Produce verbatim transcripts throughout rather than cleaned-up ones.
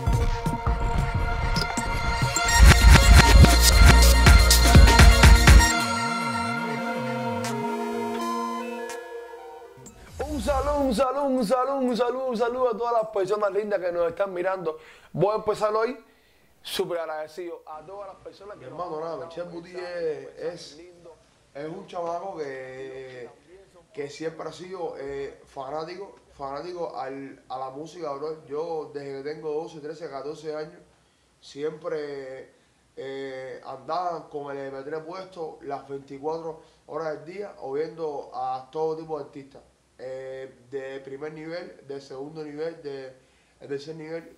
Un saludo, un saludo, un saludo, un saludo, un saludo a todas las personas lindas que nos están mirando. Voy a empezar hoy súper agradecido a todas las personas que Mi hermano, nada, Michel Buti es, es, es un chamaco que, que siempre ha sido eh, fanático, fanático al, a la música, bro. Yo desde que tengo doce, trece, catorce años, siempre eh, andaba con el M P tres puesto las veinticuatro horas del día, oyendo a todo tipo de artistas. Eh, de primer nivel, de segundo nivel, de, de tercer nivel.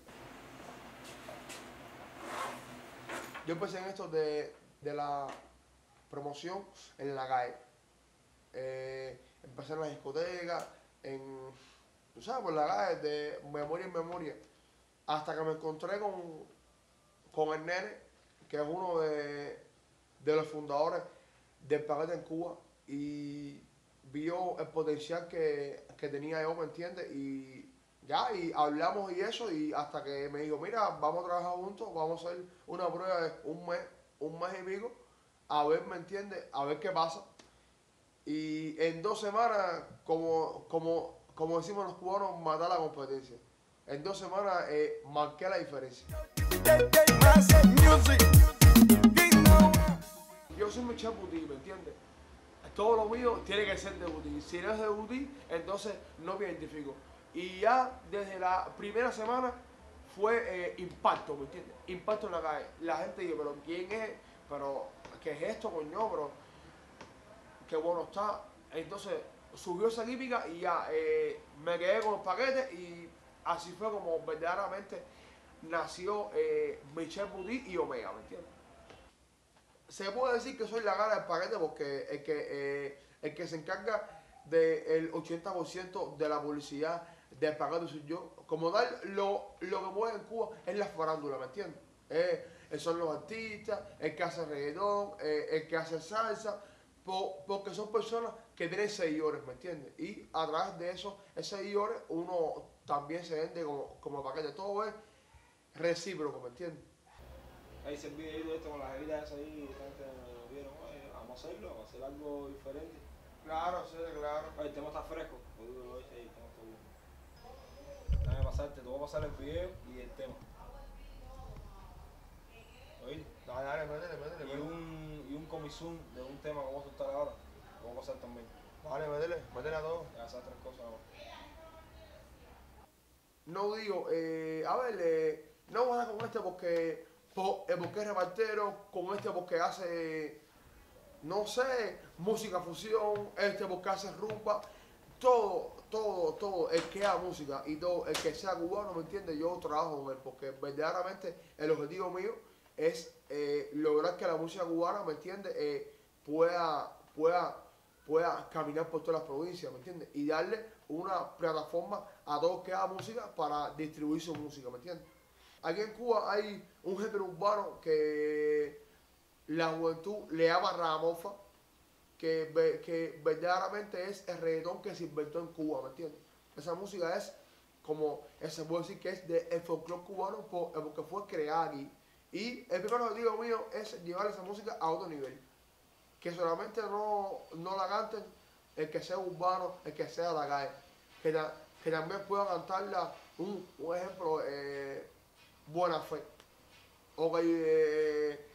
Yo empecé en esto de, de la promoción en la calle. Eh, empecé en la discoteca, en, tú sabes, por la calle, de memoria en memoria. Hasta que me encontré con, con el nene, que es uno de, de los fundadores del paquete en Cuba, y vio el potencial que, que tenía yo, ¿me entiendes? Y ya, y hablamos y eso, y hasta que me dijo, mira, vamos a trabajar juntos, vamos a hacer una prueba de un mes, un mes y pico, a ver, ¿me entiendes? A ver qué pasa. Y en dos semanas, como, como, como decimos los cubanos, matar la competencia. En dos semanas eh, marqué la diferencia. Yo soy Michel Buti, ¿me entiendes? Todo lo mío tiene que ser de Buti. Si no es de Buti, entonces no me identifico. Y ya desde la primera semana fue eh, impacto, ¿me entiendes? Impacto en la calle. La gente dice, pero ¿quién es? Pero, ¿qué es esto, coño, bro? Qué bueno está. Entonces subió esa química y ya eh, me quedé con los paquetes y así fue como verdaderamente nació eh, Michel Buti y Omega, ¿me entiendes? Se puede decir que soy la cara del paquete porque el que, eh, el que se encarga del ochenta por ciento de la publicidad del paquete soy yo. Como tal, lo, lo que mueve en Cuba es la farándula, ¿me entiendes? Eh, son los artistas, el que hace reggaetón, eh, el que hace salsa, por, porque son personas que tienen seguidores, ¿me entiendes? Y a través de esos, esos seguidores uno también se vende como, como paquete. Todo es recíproco, ¿me entiendes? Ahí se el videito esto con las heridas esas ahí, gente vieron, oye, vamos a hacerlo, vamos a hacer algo diferente. Claro, sí, claro. Oye, el tema está fresco, oye, oye, el tema está bueno. Déjame pasarte, te voy a pasar el video y el tema. Oye, Dale, dale, métele, métele, y métele. un, y un comisum de un tema que vamos a soltar ahora, lo voy a pasar también. Dale, métele, métele a todo. Ya esas tres cosas ahora. No digo, eh, a ver, eh, no voy a dar con este porque, por, eh, porque es repartero, con este porque hace, no sé, música fusión, este porque hace rumba, todo, todo, todo, el que haga música y todo, el que sea cubano, ¿me entiendes? Yo trabajo con él porque verdaderamente el objetivo mío es eh, lograr que la música cubana, ¿me entiendes? Eh, pueda, pueda, pueda caminar por todas las provincias, ¿me entiendes? Y darle una plataforma a todos que hagan música para distribuir su música, ¿me entiendes? Aquí en Cuba hay un género urbano que la juventud le llama ragamuffin, que, que verdaderamente es el reggaetón que se inventó en Cuba, ¿me entiendes? Esa música es como, se puede decir que es del folclore cubano porque fue creada aquí. Y el primer objetivo mío es llevar esa música a otro nivel. Que solamente no, no la canten el que sea urbano, el que sea de la calle. Que, ta, que también pueda cantarla, un, un ejemplo, eh, Buena Fe. O que eh,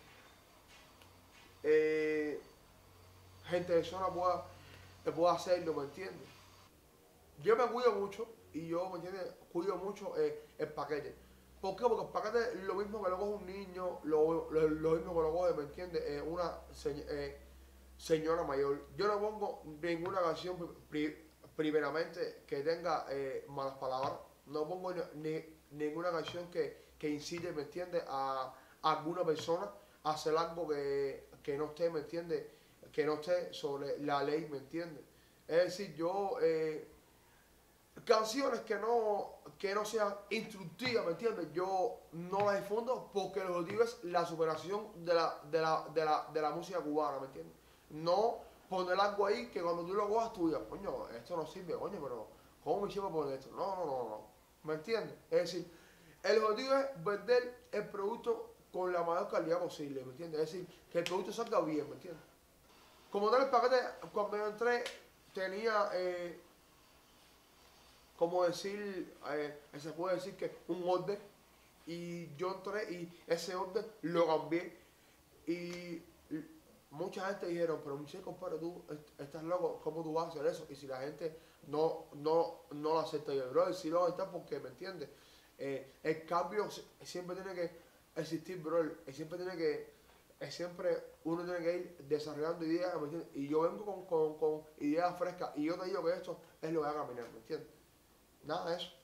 eh, gente de zona pueda, pueda hacerlo, ¿me entiendes? Yo me cuido mucho y yo, ¿me entiendes? Cuido mucho eh, el paquete. ¿Por qué? Porque el paquete es lo mismo que lo coge un niño, lo, lo, lo mismo que lo coge, ¿me entiendes? Eh, una eh, señora mayor. Yo no pongo ninguna canción pri, primeramente que tenga eh, malas palabras. No pongo ni, ni, ninguna canción que, que incite, ¿me entiendes? A, a alguna persona a hacer algo que, que no esté, ¿me entiendes? Que no esté sobre la ley, ¿me entiendes? Es decir, yo... Eh, canciones que no, que no sean instructivas, ¿me entiendes? Yo no las difundo porque el objetivo es la superación de la, de la, de la, de la música cubana, ¿me entiendes? No poner algo ahí que cuando tú lo cojas tú digas, coño, esto no sirve, coño, pero ¿cómo me llevo a poner esto? No, no, no, no, ¿me entiendes? Es decir, El objetivo es vender el producto con la mayor calidad posible, ¿me entiendes? Es decir, que el producto salga bien, ¿me entiendes? Como tal, el paquete, cuando yo entré, tenía, eh, como decir, eh, se puede decir que un orden, y yo entré y ese orden lo cambié, y mucha gente dijeron, pero Michelle, compadre, tú estás loco, ¿cómo tú vas a hacer eso? Y si la gente no, no, no lo acepta, yo, bro, si lo acepta porque, ¿me entiendes? Eh, el cambio siempre tiene que existir, bro, y siempre tiene que, eh, siempre uno tiene que ir desarrollando ideas, ¿me entiendes? Y yo vengo con, con, con ideas frescas, y yo te digo que esto es lo que va a caminar, ¿me entiendes? Nada de eso.